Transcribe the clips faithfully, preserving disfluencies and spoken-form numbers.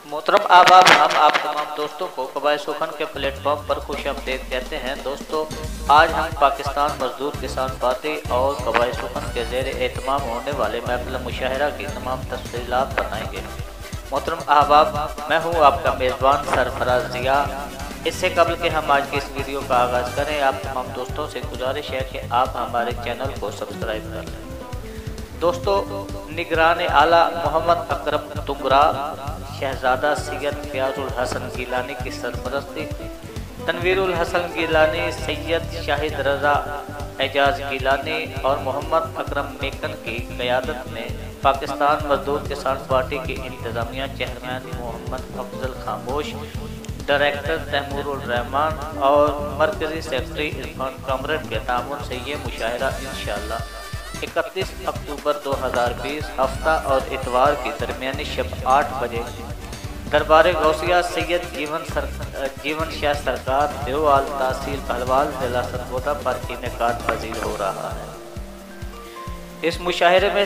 मोहतरम आबाब, हम आप तमाम दोस्तों को कबाए सुखन के प्लेटफॉर्म पर खुश आमदीद कहते हैं। दोस्तों, आज हम पाकिस्तान मजदूर किसान पार्टी और कबाए सुखन के ज़ेर एहतमाम होने वाले महफिल मुशाहिरा की तमाम तफसीलात बताएंगे। मोहतरम अहबाब, मैं हूँ आपका मेज़बान सरफराज जिया। इससे कबल कि हम आज की इस वीडियो का आगाज़ करें, आप तमाम दोस्तों से गुजारिश है कि आप हमारे चैनल को सब्सक्राइब कर लें। दोस्तों, निगरान आला मोहम्मद अकरम तुंगरा शहजादा सैयद फयाजुल हसन गिलानी की सरपरस्ती, तनवीरुल हसन गिलानी, सैयद शाहिद रजा एजाज गिलानी और मोहम्मद अकरम मेकन की क़यादत में पाकिस्तान मजदूर किसान पार्टी की इंतज़ामिया चेयरमैन मोहम्मद अफजल खामोश, डायरेक्टर तैमूरुल रहमान और मरकज़ी सेक्रेटरी इरफान कामरेड के तामुन से ये मुशाहिरा इंशाअल्लाह इकतीस अक्टूबर दो हज़ार बीस हफ्ता और इतवार की दरमियानी शब आठ बजे दरबार गौसिया सैयद जीवन सर जीवन शाह सरकार देवाल तहसील पहलवाल जिला सरगोदा पर इनेकाद पजीर हो रहा है। इस मुशाहिरे में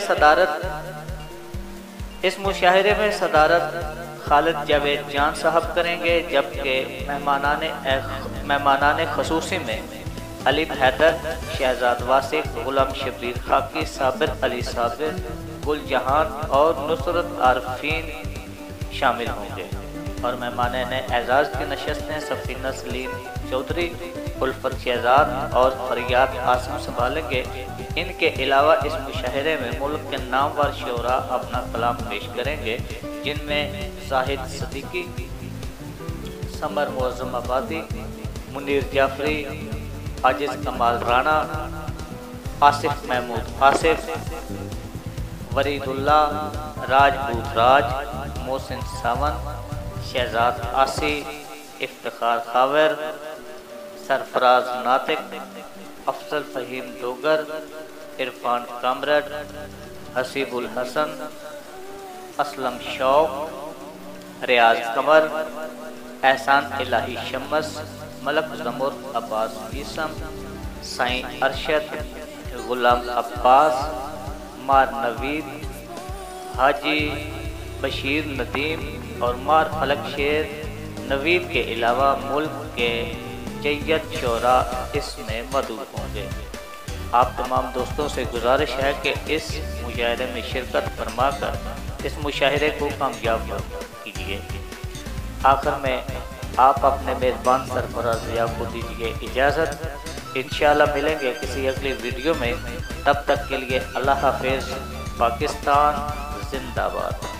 सदारत इस मुशाहिरे में सदारत खालिद जावेद जान साहब करेंगे, जबकि मेहमानाने मेहमानाने खसूसी में अलीम हैदर, शहजाद वासिक, गुलाम शबीर खाकी, साबिर अली साबिर, गुल जहान और नुसरत आरफीन शामिल होंगे और मेहमाने ने एजाज की नशस्तें सफीना सलीम चौधरी, उल्फत शहजाद और फरियाद आसम संभालेंगे। इनके अलावा इस मुशाहिरे में मुल्क के नामवर शोरा अपना कलाम पेश करेंगे, जिनमें जाहिद सदीकी, समर मुअज़्ज़म आबादी, मुनीर जाफरी, आजिज कमाल राणा, आसिफ महमूद आसिफ, वरीदुल्ला, राजपूत राज, मोहसिन सावन, शहजाद आसी, इफ्तिखार खावर, सरफराज नातिक, अफजल फहीम डोगर, इरफान कामरेड, हसीबुल हसन, असलम शौक, रियाज कमर, एहसान इलाही शम्स, मलक जमुर अब्बास ईसम, साईं अरशद, गुलाम अब्बास, मार नवीद, हाजी बशीर नदीम और मार फलक शेर नवीद के अलावा मुल्क के जय्यद शोरा इसमें मौजूद होंगे। आप तमाम दोस्तों से गुजारिश है कि इस मुशाहिरे में शिरकत फरमा कर इस मुशाहिरे को कामयाब कीजिए। आखिर में आप अपने मेज़बान सरफराज जिया को दीजिए इजाज़त। इंशाअल्लाह मिलेंगे किसी अगली वीडियो में, तब तक के लिए अल्लाह हाफिज़। पाकिस्तान जिंदाबाद।